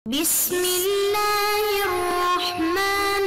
بسم اللہ الرحمن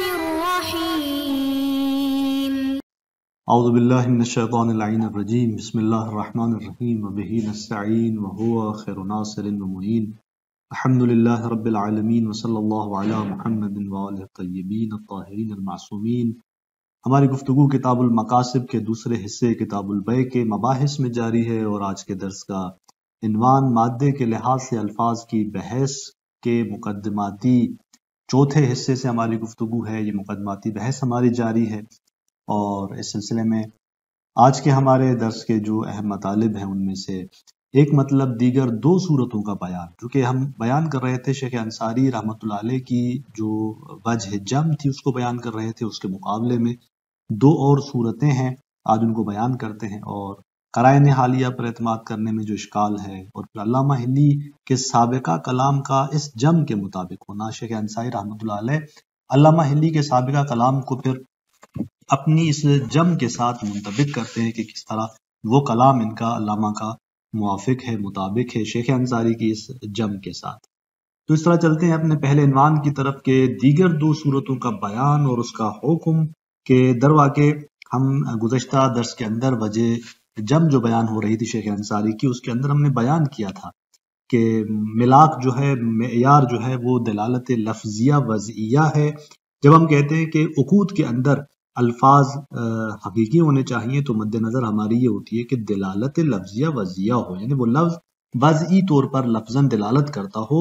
الرحیم اعوذ باللہ من الشیطان اللعین الرجیم بسم اللہ الرحمن الرحیم وبہ نستعین وہو خیر ناصر ومعین الحمدللہ رب العالمین وصلی اللہ علی محمد وآلہ الطیبین الطاہرین المعصومین۔ ہماری گفتگو کتاب المقاصد کے دوسرے حصے کتاب البیع کے مباحث میں جاری ہے، اور آج کے درس کا عنوان مادے کے لحاظ سے الفاظ کی بحث کے مقدماتی چوتھے حصے سے ہماری گفتگو ہے۔ یہ مقدماتی بحث ہماری جاری ہے، اور اس سلسلے میں آج کے ہمارے درس کے جو اہم مطالب ہیں ان میں سے ایک مطلب دیگر دو صورتوں کا بیان، جو کہ ہم بیان کر رہے تھے شیخ انصاری رحمۃ اللہ علیہ کی جو وجہ جم تھی اس کو بیان کر رہے تھے، اس کے مقابلے میں دو اور صورتیں ہیں، آج ان کو بیان کرتے ہیں۔ اور قرائن حالیہ پر اعتماد کرنے میں جو اشکال ہے، اور پھر علامہ ہلی کے سابقہ کلام کا اس جم کے مطابق ہونا، شیخ انصاری رحمۃ اللہ علیہ علامہ ہلی کے سابقہ کلام کو پھر اپنی اس جم کے ساتھ منطبق کرتے ہیں کہ کس طرح وہ کلام ان کا علامہ کا موافق ہے، مطابق ہے شیخ انصاری کی اس جم کے ساتھ۔ تو اس طرح چلتے ہیں اپنے پہلے عنوان کی طرف کہ دیگر دو صورتوں کا بیان اور اس کا حکم، کہ درواقع ہم گزشتہ درس کے اندر وجہ جم جو بیان ہو رہی تھی شیخ انصاری کی، اس کے اندر ہم نے بیان کیا تھا کہ ملاک جو ہے، معیار جو ہے وہ دلالت لفظیہ وضعیہ ہے۔ جب ہم کہتے ہیں کہ عقود کے اندر الفاظ حقیقی ہونے چاہیے تو مد نظر ہماری یہ ہوتی ہے کہ دلالت لفظیہ وضعیہ ہو، یعنی وہ لفظ وضعی طور پر لفظاً دلالت کرتا ہو،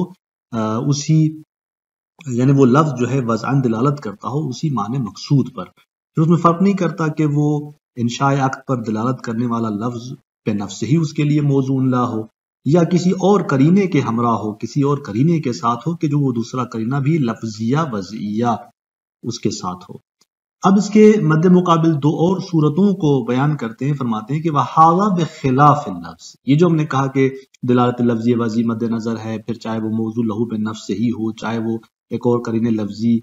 یعنی وہ لفظ جو ہے وضعاً دلالت کرتا ہو اسی معنی مقصود پر۔ پھر اس میں فرق نہیں کرتا کہ وہ انشاء عقد پر دلالت کرنے والا لفظ پہ نفس ہی اس کے لیے موضوع لا ہو، یا کسی اور قرینے کے ہمراہ ہو، کسی اور قرینے کے ساتھ ہو کہ جو وہ دوسرا قرینہ بھی لفظیہ وضعیہ اس کے ساتھ ہو۔ اب اس کے مد مقابل دو اور صورتوں کو بیان کرتے ہیں، فرماتے ہیں کہ وَحَاذَا بِخِلَافِ اللَّفْظِ، یہ جو ہم نے کہا کہ دلالت لفظی وضعی مد نظر ہے، پھر چاہے وہ موضوع لہو پہ نفس ہی ہو، چاہے وہ ایک اور قرین لفظی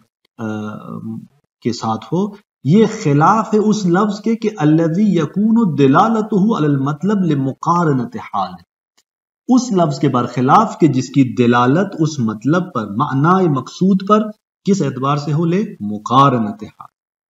کے ساتھ ہو، یہ خلاف ہے اس لفظ کے کہ الذی یکون دلالتہ علی المطلب لمقارنۃ حال، اس لفظ کے برخلاف کہ جس کی دلالت اس مطلب پر، معنی مقصود پر کس اعتبار سے ہو، لے مقارنۃ حال،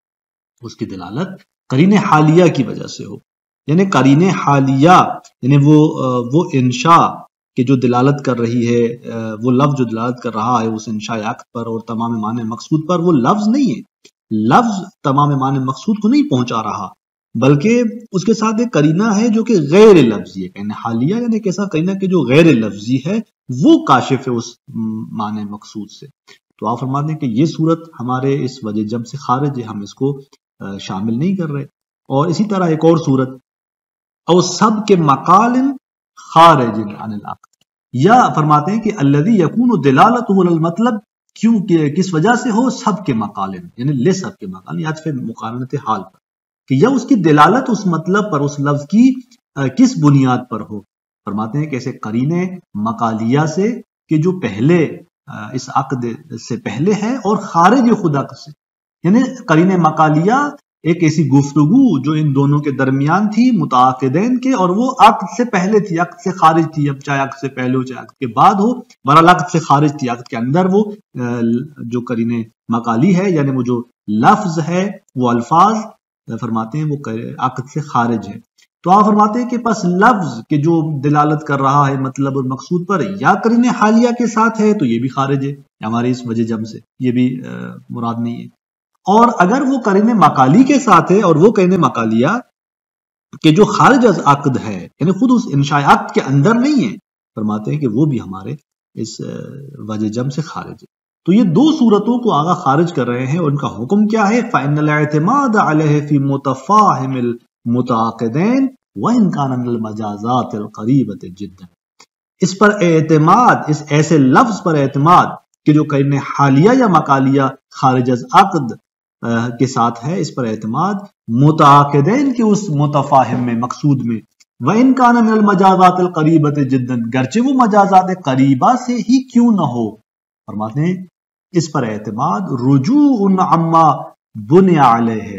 اس کی دلالت قرین حالیہ کی وجہ سے ہو۔ یعنی قرین حالیہ یعنی وہ انشاء کہ جو دلالت کر رہی ہے، وہ لفظ جو دلالت کر رہا ہے اس انشاء عقد پر اور تمام معنی مقصود پر، وہ لفظ نہیں ہے، لفظ تمام معنی مقصود کو نہیں پہنچا رہا، بلکہ اس کے ساتھ ایک قرینہ ہے جو کہ غیر لفظی ہے۔ یعنی حالیہ یعنی ایک ایسا قرینہ کہ جو غیر لفظی ہے، وہ کاشف ہے اس معنی مقصود سے۔ تو آپ فرماتے ہیں کہ یہ صورت ہمارے اس وجہ جم سے خارج ہے، ہم اس کو شامل نہیں کر رہے۔ اور اسی طرح ایک اور صورت او سب کے مقال خارج عن العقد، یا فرماتے ہیں کہ الذی یکون دلالتہ علی المطلب، کیونکہ کس وجہ سے ہو، سب کے مقال یعنی لے سب کے مقال، یا عطف مقارنت حال پر، کہ یا اس کی دلالت اس مطلب پر، اس لفظ کی کس بنیاد پر ہو۔ فرماتے ہیں کہ ایسے قرینے مقالیہ سے کہ جو پہلے اس عقد سے پہلے ہے اور خارج خود عقد سے، یعنی قرین مقالیہ ایک ایسی گفتگو جو ان دونوں کے درمیان تھی متعاقدین کے، اور وہ عقد سے پہلے تھی، عقد سے خارج تھی، اب چاہے عقد سے پہلے ہو چاہے عقد کے بعد ہو، بہرحال عقد سے خارج تھی، عقد کے اندر وہ جو قرین مقالی ہے یعنی وہ جو لفظ ہے، وہ الفاظ فرماتے ہیں وہ عقد سے خارج ہے۔ تو آپ فرماتے ہیں کہ پس لفظ کہ جو دلالت کر رہا ہے مطلب اور مقصود پر یا قرین حالیہ کے ساتھ ہے تو یہ بھی خارج ہے ہمارے اس وجہ جم سے، یہ بھی مراد نہیں ہے۔ اور اگر وہ قرین مقالی کے ساتھ ہے، اور وہ قرین مقالیہ کہ جو خارج از عقد ہے یعنی خود اس انشاء عقد کے اندر نہیں ہے، فرماتے ہیں کہ وہ بھی ہمارے اس وجہ جم سے خارج ہے۔ تو یہ دو صورتوں کو آگا خارج کر رہے ہیں، اور ان کا حکم کیا ہے؟ فَإِنَّ الْاعْتِمَادَ عَلَيْهِ فِي مُتَفَاهِمِ الْمُتَعَاقِدَيْنِ وَإِنْ كَانَ مِنَ الْمَجَازَاتِ الْقَرِيبَةِ جِدًّا، اس پر اعتماد، اس ایسے لفظ پر اعتماد کہ جو قرین حالیہ یا مقالیہ خارج از عقد کے ساتھ ہے، اس پر اعتماد متعاقدین کے اس متفاہم میں، مقصود میں، وَإِنْ كَانَ مِنَ الْمَجَازَاتِ الْقَرِيبَةِ جِدًّا، گرچہ وہ مجازات قریبہ سے ہی کیوں نہ ہو۔ فرماتے ہیں اس پر اعتماد رجوع عما بنی علیہ،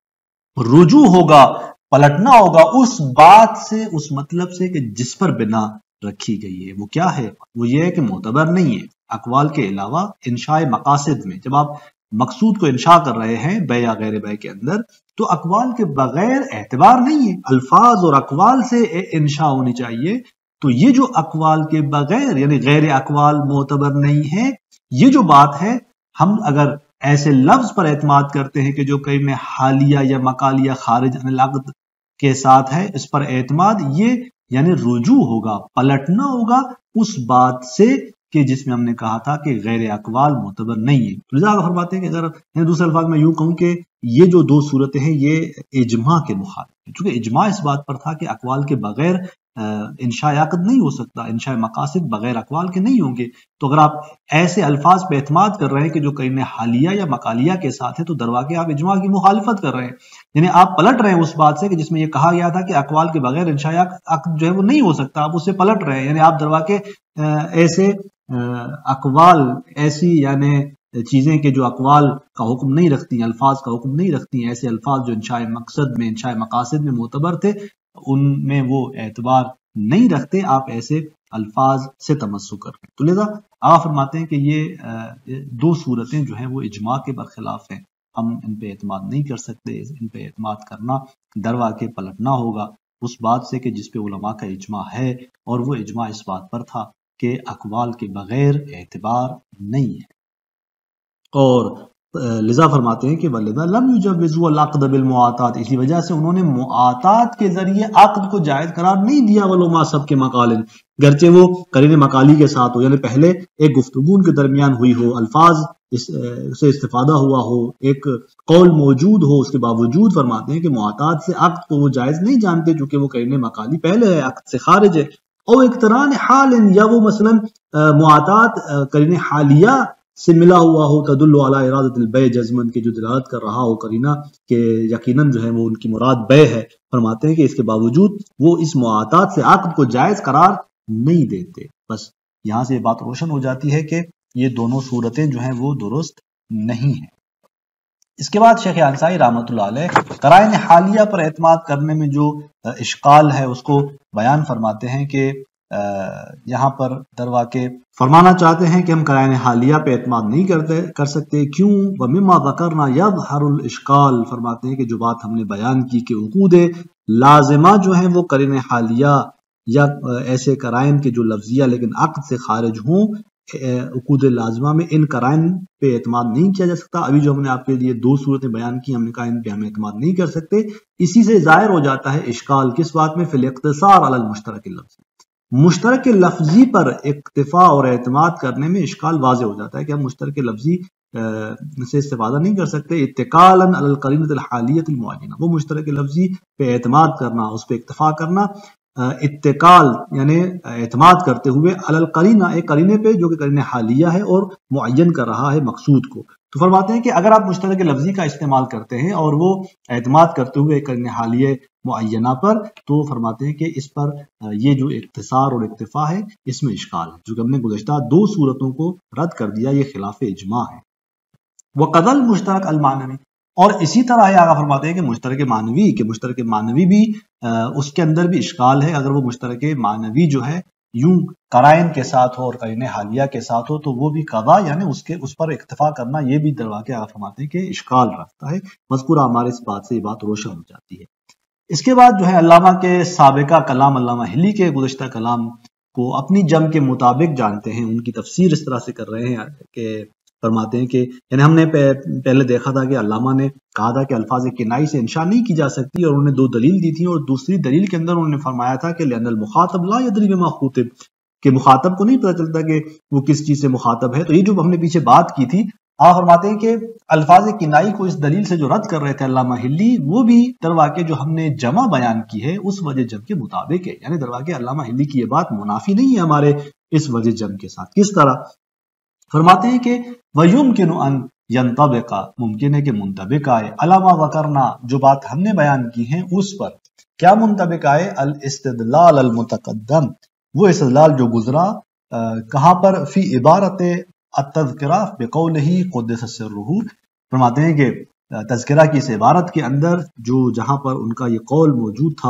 رجوع ہوگا، پلٹنا ہوگا اس بات سے، اس مطلب سے کہ جس پر بنا رکھی گئی ہے۔ وہ کیا ہے؟ وہ یہ ہے کہ معتبر نہیں ہے، اقوال کے علاوہ انشاء مقاصد میں جب آپ مقصود کو انشاء کر رہے ہیں بے یا غیر بے کے اندر تو اقوال کے بغیر اعتبار نہیں ہے، الفاظ اور اقوال سے انشاء ہونی چاہیے. تو یہ جو اقوال کے بغیر یعنی غیر اقوال معتبر نہیں ہے، یہ جو بات ہے ہم اگر ایسے لفظ پر اعتماد کرتے ہیں کہ جو کلمہ حالیہ یا مقالیہ خارج عن العقد کے ساتھ ہے، اس پر اعتماد یہ یعنی رجوع ہوگا، پلٹنا ہوگا اس بات سے کہ جس میں ہم نے کہا تھا کہ غیر اقوال معتبر نہیں ہے. تو لذا فرماتے ہیں کہ اگر دوسرے الفاظ میں یوں کہوں کہ یہ جو دو صورتیں ہیں یہ اجماع کے مخالف ہیں، چونکہ اجماع اس بات پر تھا کہ اقوال کے بغیر انشاء عقد نہیں ہو سکتا، انشاء مقاصد بغیر اقوال کے نہیں ہوں گے. تو اگر آپ ایسے الفاظ پہ اعتماد کر رہے ہیں کہ جو کلمہ حالیہ یا مقالیہ کے ساتھ ہے تو درواقع آپ اجماع کی مخالفت کر رہے ہیں، یعنی آپ پلٹ رہے ہیں اس بات سے کہ جس میں یہ کہا گیا تھا کہ اقوال کے بغیر انشاء عقد جو ہے وہ نہیں ہو سکتا، آپ اس سے پلٹ رہے ہیں. یعنی آپ درواقع ایسے اقوال ایسی یعنی چیزیں کہ جو اقوال کا حکم نہیں رکھتی ہیں، الفاظ کا حکم نہیں رکھتی ہیں، ایسے الفاظ جو انشاء مقصد میں انشاء مقاصد میں معتبر تھے ان میں وہ اعتبار نہیں رکھتے، آپ ایسے الفاظ سے تمسک کر رہے ہیں. تو لذا آپ فرماتے ہیں کہ یہ دو صورتیں جو ہیں وہ اجماع کے برخلاف ہیں، ہم ان پہ اعتماد نہیں کر سکتے. ان پہ اعتماد کرنا درواقع پلٹنا ہوگا اس بات سے کہ جس پہ علماء کا اجماع ہے، اور وہ اجماع اس بات پر تھا کہ اقوال کے بغیر اعتبار نہیں ہے. اور لذا فرماتے ہیں کہ وَلِذَا لَمْ يُجَوِّزُوا الْعَقْدَ بِالْمُعَاطَاتِ، اسی وجہ سے انہوں نے معاطات کے ذریعے عقد کو جائز قرار نہیں دیا، وَلَوْ مَا سَبْقِ مَقَالٍ، گرچہ وہ قرین مقالی کے ساتھ ہو، یعنی پہلے ایک گفتگو ان کے درمیان ہوئی ہو، الفاظ سے استفادہ ہوا ہو، ایک قول موجود ہو، اس کے باوجود فرماتے ہیں کہ معاطات سے عقد کو وہ جائز نہیں جانتے چونکہ وہ قرین مقالی پہلے ہے، عقد سے خارج ہے. اور اقتران حال، یا وہ مثلا معاطات قرین حالیہ سے ملا ہوا ہو، تدل علی ارادۃ البیع جزمن، کے جو دلالت کر رہا ہو قرینہ کہ یقیناً جو ہے وہ ان کی مراد بیع ہے. فرماتے ہیں کہ اس کے باوجود وہ اس معاطات سے عقد کو جائز قرار نہیں دیتے. بس یہاں سے یہ بات روشن ہو جاتی ہے کہ یہ دونوں صورتیں جو ہیں وہ درست نہیں ہیں. اس کے بعد شیخ انصاری رحمۃ اللہ علیہ قرائن حالیہ پر اعتماد کرنے میں جو اشکال ہے اس کو بیان فرماتے ہیں کہ یہاں پر درواقع فرمانا چاہتے ہیں کہ ہم قرائن حالیہ پہ اعتماد نہیں کر سکتے. کیوں؟ وَمِمَّا ذَكَرْنَا يَظْهَرُ الْإِشْكَالِ، فرماتے ہیں کہ جو بات ہم نے بیان کی کہ عقود لازمہ جو ہیں وہ قرائن حالیہ یا ایسے قرائن کے جو لفظیہ لیکن عقد سے خارج ہوں، عقود لازمہ میں ان قرائن پہ اعتماد نہیں کیا جا سکتا. ابھی جو ہم نے آپ کے لیے دو صورتیں بیان کی، ہم نے کہا ان پہ ہم اعتماد نہیں کر سکتے. اسی سے ظاہر ہو جاتا ہے اشکال کس بات میں؟ فی الاقتصار علی المشترک اللفظی، مشترک لفظی پر اکتفا اور اعتماد کرنے میں اشکال واضح ہو جاتا ہے کہ ہم مشترک لفظی سے استفادہ نہیں کر سکتے. اتکالا علی القرینۃ الحالیۃ المعینہ، وہ مشترک لفظی پہ اعتماد کرنا، اس پہ اکتفا کرنا، اتکال یعنی اعتماد کرتے ہوئے علی القرینہ، ایک قرینے پہ جو کہ قرینہ حالیہ ہے اور معین کر رہا ہے مقصود کو. تو فرماتے ہیں کہ اگر آپ مشترک لفظی کا استعمال کرتے ہیں اور وہ اعتماد کرتے ہوئے قرینہ حالیہ معینہ پر، تو فرماتے ہیں کہ اس پر یہ جو اختصار اور اکتفا ہے اس میں اشکال ہے، جو کہ ہم نے گزشتہ دو صورتوں کو رد کر دیا، یہ خلاف اجماع ہے. وقد المشترک المعنوی، اور اسی طرح ہے آگا فرماتے ہیں کہ مشترک معنوی بھی اس کے اندر بھی اشکال ہے. اگر وہ مشترک معنوی جو ہے یوں قرائن کے ساتھ ہو اور قرینہ حالیہ کے ساتھ ہو تو وہ بھی قضا یعنی اس پر اکتفا کرنا یہ بھی درواقع آگا فرماتے ہیں کہ اشکال رکھتا ہے. مذکورہ ہمارے اس بات سے یہ بات روشن ہو جاتی ہے. اس کے بعد جو ہے علامہ کے سابقہ کلام، علامہ ہلی کے گزشتہ کلام کو اپنی جم کے مطابق جانتے ہیں. ان کی تفسیر اس طرح سے کر رہے ہیں کہ فرماتے ہیں کہ یعنی ہم نے پہلے دیکھا تھا کہ علامہ نے کہا تھا کہ الفاظ کنائی سے انشاء نہیں کی جا سکتی، اور انہوں نے دو دلیل دی تھی، اور دوسری دلیل کے اندر انہوں نے فرمایا تھا کہ لأن المخاطب لا يدری بما خاطب، کہ مخاطب کو نہیں پتہ چلتا کہ وہ کس چیز سے مخاطب ہے. تو یہ جو ہم نے پیچھے بات کی تھی، آپ فرماتے ہیں کہ الفاظ کنائی کو اس دلیل سے جو رد کر رہے تھے علامہ ہلی، وہ بھی درواقع جو ہم نے جمع بیان کی ہے اس وجہ جم کے مطابق ہے. یعنی درواقع علامہ ہلی کی یہ بات منافی نہیں ہے ہمارے اس وجہ جم کے ساتھ. کس طرح؟ فرماتے ہیں کہ وَيُمْكِنُ أَن يَنْطَبِقَ، ممکن ہے کہ منطبق آئے، علامہ وکرنا، جو بات ہم نے بیان کی ہیں اس پر. کیا منطبق آئے؟ الاستدلال المتقدم، وہ استدلال جو گزرا کہاں پر؟ فی عبارت التذکرہ بقولہ قدس سرہ، فرماتے ہیں کہ تذکرہ کی اس عبارت کے اندر جو جہاں پر ان کا یہ قول موجود تھا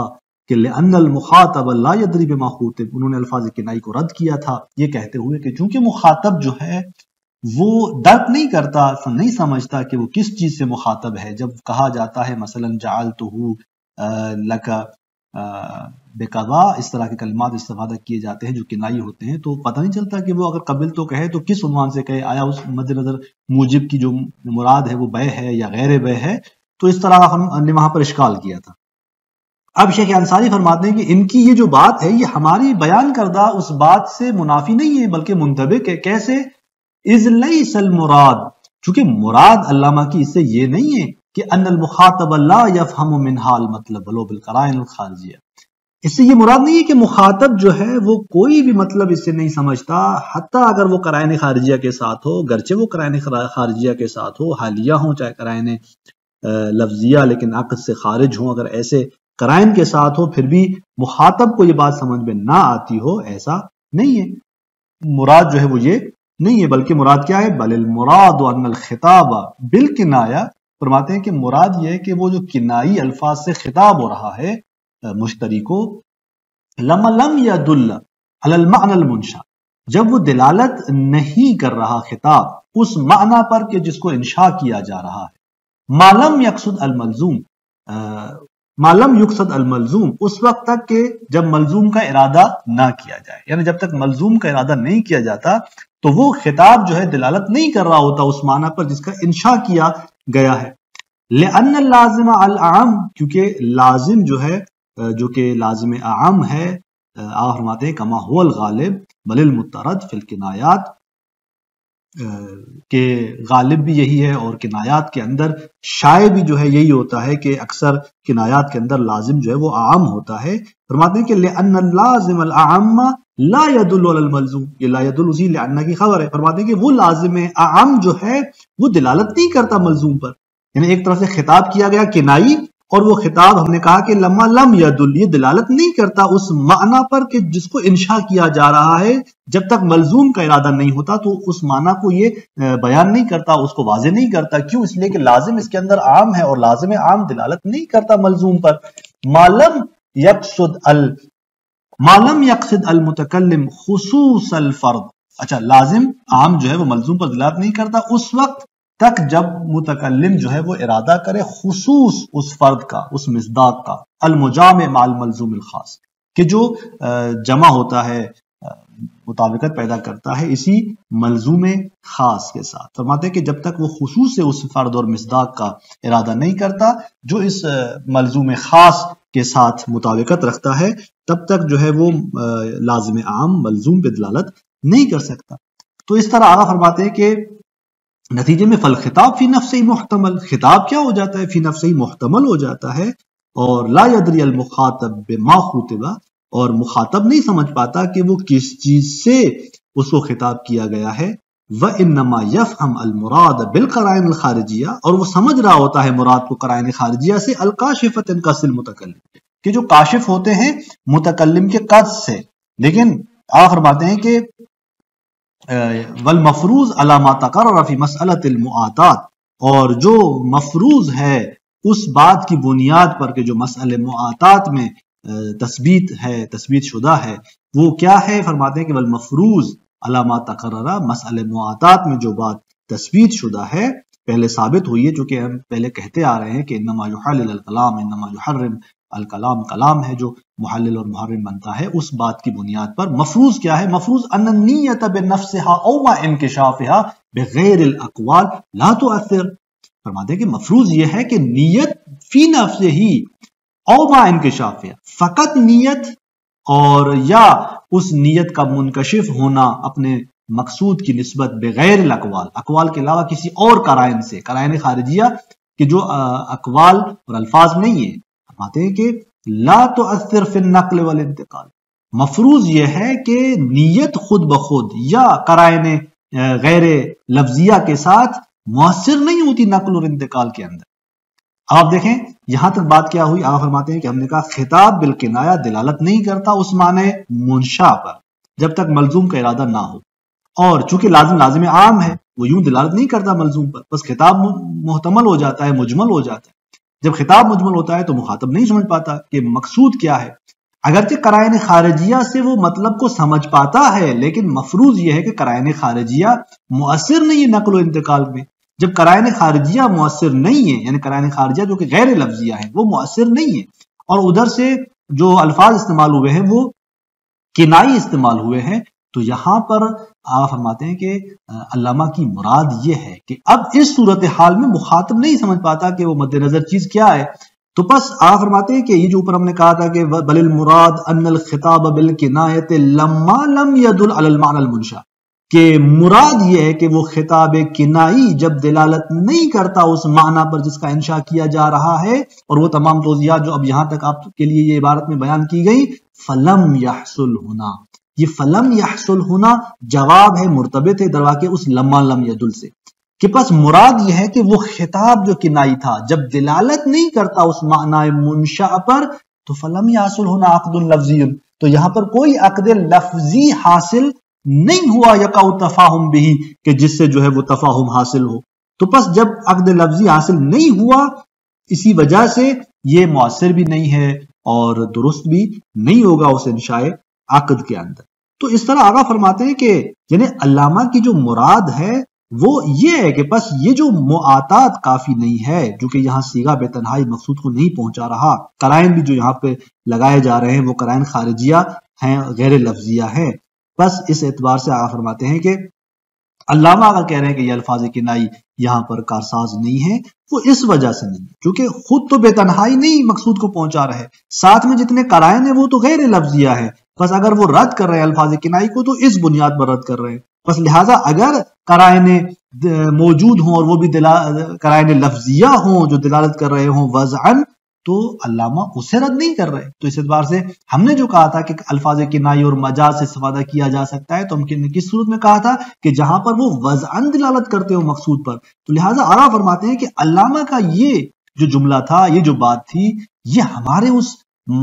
کہ لأن المخاطب لا يدري بما خوطب، انہوں نے الفاظ کنائی کو رد کیا تھا یہ کہتے ہوئے کہ چونکہ مخاطب جو ہے وہ درک نہیں کرتا، نہیں سمجھتا کہ وہ کس چیز سے مخاطب ہے. جب کہا جاتا ہے مثلا جعلتہ لک بقضا، اس طرح کے کلمات استفادہ کیے جاتے ہیں جو کنائی ہوتے ہیں، تو پتہ نہیں چلتا کہ وہ اگر قبل تو کہے تو کس عنوان سے کہے، آیا اس مد نظر موجب کی جو مراد ہے وہ بے ہے یا غیر بے ہے. تو اس طرح ہم نے وہاں پر اشکال کیا تھا. اب شیخ انصاری فرماتے ہیں کہ ان کی یہ جو بات ہے یہ ہماری بیان کردہ اس بات سے منافی نہیں ہے بلکہ منطبق ہے. کیسے؟ اذ لیس المراد، چونکہ مراد علامہ کی اس سے یہ نہیں ہے کہ ان المخاطب لا یفہم منہا المطلب ولو بالقرائن الخارجیہ، اس سے یہ مراد نہیں ہے کہ مخاطب جو ہے وہ کوئی بھی مطلب اس سے نہیں سمجھتا حتیٰ اگر وہ قرائن خارجیہ کے ساتھ ہو، گرچہ وہ قرائن خارجیہ کے ساتھ ہو، حالیہ ہوں چاہے قرائن لفظیہ لیکن عقد سے خارج ہوں، اگر ایسے قرائن کے ساتھ ہو پھر بھی مخاطب کو یہ بات سمجھ میں نہ آتی ہو، ایسا نہیں ہے. مراد جو ہے وہ یہ نہیں ہے، بلکہ مراد کیا ہے؟ بل المراد ان الخطاب بالکنایہ، فرماتے ہیں کہ مراد یہ ہے کہ وہ جو کنائی الفاظ سے خطاب ہو رہا ہے مشتری کو، لم يدل علی المعنى المنشا، جب وہ دلالت نہیں کر رہا خطاب اس معنی پر کہ جس کو انشاء کیا جا رہا ہے، معلوم یقصد الملزوم، معلوم یقصد الملزوم، اس وقت تک کہ جب ملزوم کا ارادہ نہ کیا جائے، یعنی جب تک ملزوم کا ارادہ نہیں کیا جاتا تو وہ خطاب جو ہے دلالت نہیں کر رہا ہوتا اس معنی پر جس کا انشاء کیا گیا ہے. لأن اللازم العام، کیونکہ لازم جو ہے جو کہ لازم عام ہے، آپ فرماتے ہیں کما هو الغالب بل المترد فی الکنایات، کہ غالب بھی یہی ہے اور کنایات کے اندر شائع بھی جو ہے یہی ہوتا ہے کہ اکثر کنایات کے اندر لازم جو ہے وہ عام ہوتا ہے. فرماتے ہیں کہ لأن اللازم العام لا يدل على الملزوم، یہ لا يدل اسی لأن کی خبر ہے. فرماتے ہیں کہ وہ لازم عام جو ہے وہ دلالت نہیں کرتا ملزوم پر، یعنی ایک طرف سے خطاب کیا گیا کنائی، اور وہ خطاب ہم نے کہا کہ لما لم یدل، یہ دلالت نہیں کرتا اس معنی پر کہ جس کو انشاء کیا جا رہا ہے، جب تک ملزوم کا ارادہ نہیں ہوتا تو اس معنی کو یہ بیان نہیں کرتا، اس کو واضح نہیں کرتا. کیوں؟ اس لیے کہ لازم اس کے اندر عام ہے اور لازم عام دلالت نہیں کرتا ملزوم پر. معلوم یقصد المتکلم خصوص الفرد، اچھا لازم عام جو ہے وہ ملزوم پر دلالت نہیں کرتا اس وقت تک جب متکلم جو ہے وہ ارادہ کرے خصوص اس فرد کا، اس مصداق کا، المجامع مع الملزوم الخاص، کہ جو جمع ہوتا ہے، مطابقت پیدا کرتا ہے اسی ملزوم خاص کے ساتھ. فرماتے ہیں کہ جب تک وہ خصوص سے اس فرد اور مصداق کا ارادہ نہیں کرتا جو اس ملزوم خاص کے ساتھ مطابقت رکھتا ہے، تب تک جو ہے وہ لازم عام ملزوم پہ دلالت نہیں کر سکتا. تو اس طرح آگا فرماتے ہیں کہ نتیجے میں فالخطاب فی نفسہ محتمل، خطاب کیا ہو جاتا ہے؟ فی نفسہ محتمل ہو جاتا ہے. اور لا یدری المخاطب بما خطب، اور مخاطب نہیں سمجھ پاتا کہ وہ کس چیز سے اس کو خطاب کیا گیا ہے. وانما یفہم المراد بالقرائن الخارجیہ، اور وہ سمجھ رہا ہوتا ہے مراد کو قرائن خارجیہ سے، الکاشفۃ قصد المتکلم، کہ جو کاشف ہوتے ہیں متکلم کے قصد سے. لیکن آپ فرماتے ہیں کہ والمفروض علی ما تقرر فی مسئلۃ المعاطات، اور جو مفروض ہے اس بات کی بنیاد پر کہ جو مسئلہ معاطات میں تثبیت ہے، تثبیت شدہ ہے، وہ کیا ہے؟ فرماتے ہیں کہ والمفروض علی ما تقرر، مسئلہ معاطات میں جو بات تثبیت شدہ ہے پہلے ثابت ہوئی ہے، جو کہ ہم پہلے کہتے آ رہے ہیں کہ انما یحلل الکلام انما یحرم الکلام، کلام ہے جو محلل اور محرم بنتا ہے، اس بات کی بنیاد پر مفروض کیا ہے؟ مفروض ان النیت بنفسها او ما انکشافها بغیر الاقوال لا تؤثر. فرماتے ہیں کہ مفروض یہ ہے کہ نیت فی نفسہ ہی او ما انکشافها، فقط نیت اور یا اس نیت کا منکشف ہونا اپنے مقصود کی نسبت بغیر الاقوال، اقوال کے علاوہ کسی اور قرائن سے، قرائن خارجیہ کہ جو اقوال اور الفاظ نہیں ہیں. فرماتے ہیں کہ لا تؤثر فی النقل والانتقال، مفروض یہ ہے کہ نیت خود بخود یا قرائن غیر لفظیہ کے ساتھ مؤثر نہیں ہوتی نقل اور انتقال کے اندر. آپ دیکھیں یہاں تک بات کیا ہوئی. آپ فرماتے ہیں کہ ہم نے کہا خطاب بالکنایہ دلالت نہیں کرتا اس معنی منشا پر جب تک ملزوم کا ارادہ نہ ہو، اور چونکہ لازم عام ہے وہ یوں دلالت نہیں کرتا ملزوم پر، بس خطاب محتمل ہو جاتا ہے، مجمل ہو جاتا ہے. جب خطاب مجمل ہوتا ہے تو مخاطب نہیں سمجھ پاتا کہ مقصود کیا ہے. اگرچہ قرائن خارجیہ سے وہ مطلب کو سمجھ پاتا ہے، لیکن مفروض یہ ہے کہ قرائن خارجیہ مؤثر نہیں ہے نقل و انتقال میں۔ جب قرائن خارجیہ مؤثر نہیں ہے، یعنی قرائن خارجیہ جو کہ غیر لفظیہ ہیں وہ مؤثر نہیں ہے، اور ادھر سے جو الفاظ استعمال ہوئے ہیں وہ کنائی استعمال ہوئے ہیں، تو یہاں پر آپ فرماتے ہیں کہ علامہ کی مراد یہ ہے کہ اب اس صورتحال میں مخاطب نہیں سمجھ پاتا کہ وہ مد نظر چیز کیا ہے، تو بس آپ فرماتے ہیں کہ یہ جو اوپر ہم نے کہا تھا کہ بل المراد ان الخطاب بالکنایۃ لما لم يدل علی المعنى المنشا، کہ مراد یہ ہے کہ وہ خطاب کنائی جب دلالت نہیں کرتا اس معنی پر جس کا انشاء کیا جا رہا ہے، اور وہ تمام توضیحات جو اب یہاں تک آپ کے لیے یہ عبارت میں بیان کی گئی، فلم یحصل ہونا، یہ فلم یحصل ہونا جواب ہے، مرتبط ہے درواقع اس لما لم یدل سے، کہ پس مراد یہ ہے کہ وہ خطاب جو کنائی تھا جب دلالت نہیں کرتا اس معنی منشأ پر، تو فلم یحصل ہونا عقد لفظی، تو یہاں پر کوئی عقد لفظی حاصل نہیں ہوا یقع تفاہم بھی، کہ جس سے جو ہے وہ تفاہم حاصل ہو، تو پس جب عقد لفظی حاصل نہیں ہوا اسی وجہ سے یہ مؤثر بھی نہیں ہے اور درست بھی نہیں ہوگا اس انشاء عقد کے اندر۔ تو اس طرح آگاہ فرماتے ہیں کہ یعنی علامہ کی جو مراد ہے وہ یہ ہے کہ بس یہ جو معاطات کافی نہیں ہے، جو کہ یہاں صیغہ بے تنہائی مقصود کو نہیں پہنچا رہا، قرائن بھی جو یہاں پہ لگائے جا رہے ہیں وہ قرائن خارجیہ ہیں، غیر لفظیہ ہیں، بس اس اعتبار سے آگاہ فرماتے ہیں کہ علامہ اگر کہہ رہے ہیں کہ یہ الفاظ کنائی یہاں پر کارساز نہیں ہے، وہ اس وجہ سے نہیں، کیونکہ خود تو بے تنہائی نہیں مقصود کو پہنچا رہے، ساتھ میں جتنے قرائن ہیں وہ تو غیر لفظیہ ہے، بس اگر وہ رد کر رہے ہیں الفاظ کنائی کو تو اس بنیاد پر رد کر رہے ہیں، بس لہٰذا اگر قرائن موجود ہوں اور وہ بھی قرائن لفظیہ ہوں جو دلالت کر رہے ہوں وضعاً، تو علامہ اسے رد نہیں کر رہے۔ تو اس اعتبار سے ہم نے جو کہا تھا کہ الفاظ کنائی اور مجاز سے استفادہ کیا جا سکتا ہے، تو ہم نے کس صورت میں کہا تھا کہ جہاں پر وہ وضعاً دلالت کرتے ہو مقصود پر، تو لہٰذا آراء فرماتے ہیں کہ علامہ کا یہ جو جملہ تھا، یہ جو بات تھی، یہ ہمارے اس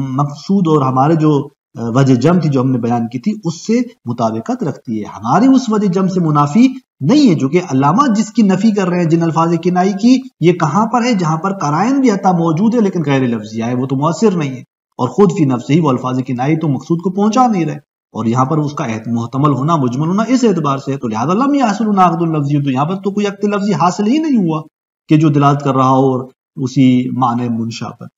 مقصود اور ہمارے جو وجہ جم تھی جو ہم نے بیان کی تھی اس سے مطابقت رکھتی ہے، ہماری اس وجہ جم سے منافی نہیں ہے، جو کہ علامہ جس کی نفی کر رہے ہیں جن الفاظ کنائی کی، یہ کہاں پر ہے؟ جہاں پر قرائن بھی عطا موجود ہے لیکن غیر لفظیہ ہے، وہ تو مؤثر نہیں ہے، اور خود فی نفس ہی وہ الفاظ کنائی تو مقصود کو پہنچا نہیں رہے، اور یہاں پر اس کا محتمل ہونا مجمل ہونا اس اعتبار سے ہے، تو لہذا لم یحصل عقد لفظی، تو یہاں پر تو کوئی عقد لفظی حاصل ہی نہیں ہوا کہ جو دلالت کر رہا ہو اور اسی معنی منشا پر۔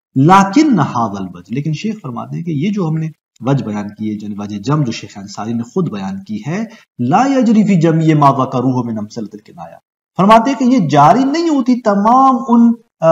لیکن ھذا الوجہ، لیکن شیخ فرماتے ہیں کہ یہ جو ہم نے وجہ بیان کی ہے، یعنی وجہ جم جو شیخ انصاری نے خود بیان کی ہے، لا یجری فی جمع ما ذکروہ من امثلۃ الکنایہ، فرماتے ہیں کہ یہ جاری نہیں ہوتی تمام ان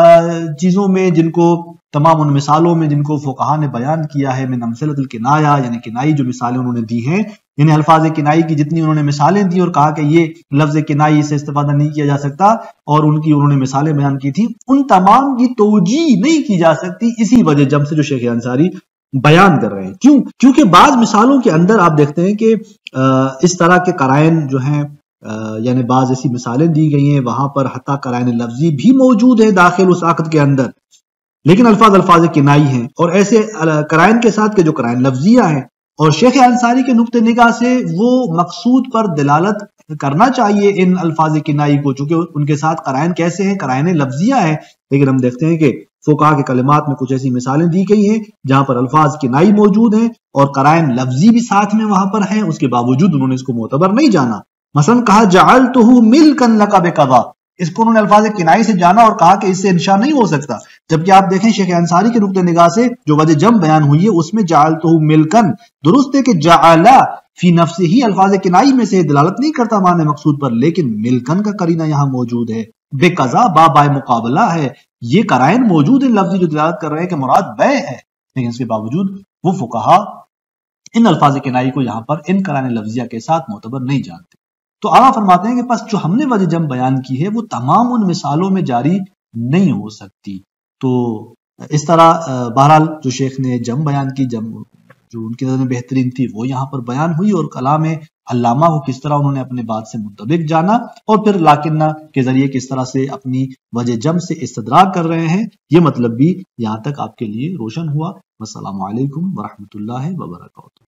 چیزوں میں جن کو، تمام ان مثالوں میں جن کو فقہا نے بیان کیا ہے، من امثلۃ الکنایہ، یعنی کنائی جو مثالیں انہوں نے دی ہیں، یعنی الفاظ کنائی کی جتنی انہوں نے مثالیں دی اور کہا کہ یہ لفظ کنائی سے استفادہ نہیں کیا جا سکتا، اور ان کی انہوں نے مثالیں بیان کی تھی، ان تمام کی توجیہ نہیں کی جا سکتی اسی وجہ جم سے جو شیخ انصاری بیان کر رہے ہیں۔ کیوں؟ کیونکہ بعض مثالوں کے اندر آپ دیکھتے ہیں کہ اس طرح کے قرائن جو ہیں، یعنی بعض ایسی مثالیں دی گئی ہیں وہاں پر حتیٰ قرائن لفظی بھی موجود ہے داخل اس عقد کے اندر، لیکن الفاظ کنائی ہیں، اور ایسے قرائن کے ساتھ کے جو قرائن لفظیہ ہیں، اور شیخ انصاری کے نقطہ نگاہ سے وہ مقصود پر دلالت کرنا چاہیے ان الفاظ کنائی کو، چونکہ ان کے ساتھ قرائن کیسے ہیں؟ قرائن لفظیہ ہیں، لیکن ہم دیکھتے ہیں کہ فقہا کے کلمات میں کچھ ایسی مثالیں دی گئی ہیں جہاں پر الفاظ کنائی موجود ہیں اور قرائن لفظی بھی ساتھ میں وہاں پر ہیں، اس کے باوجود انہوں نے اس کو معتبر نہیں جانا۔ مثلا کہا جعلتہ ملکا لک بقضا، اس کو انہوں نے الفاظ کنائی سے جانا اور کہا کہ اس سے انشاء نہیں ہو سکتا، جبکہ آپ دیکھیں شیخ انصاری کے نقطہ نگاہ سے جو وجہ جم بیان ہوئی ہے اس میں جعلتہ ملکن، درست ہے کہ جعلا فی نفسہ ہی الفاظ کنائی میں سے دلالت نہیں کرتا معنی مقصود پر، لیکن ملکن کا قرینہ یہاں موجود ہے، بے قضا با مقابلہ ہے، یہ قرائن موجود ہیں لفظی جو دلالت کر رہے ہیں کہ مراد بے ہے، لیکن اس کے باوجود وہ فقہا ان الفاظ کنائی کو یہاں پر ان قرائن لفظیہ کے ساتھ معتبر نہیں جانتے۔ تو آقا فرماتے ہیں کہ پس جو ہم نے وجہ جم بیان کی ہے وہ تمام ان مثالوں میں جاری نہیں ہو سکتی۔ تو اس طرح بہرحال جو شیخ نے جم بیان کی، جم جو ان کی نظر میں بہترین تھی وہ یہاں پر بیان ہوئی، اور کلام علامہ کو کس طرح انہوں نے اپنے بات سے منطبق جانا، اور پھر لاکنہ کے ذریعے کس طرح سے اپنی وجہ جم سے استدراک کر رہے ہیں، یہ مطلب بھی یہاں تک آپ کے لیے روشن ہوا۔ والسلام علیکم ورحمۃ اللہ وبرکاتہ۔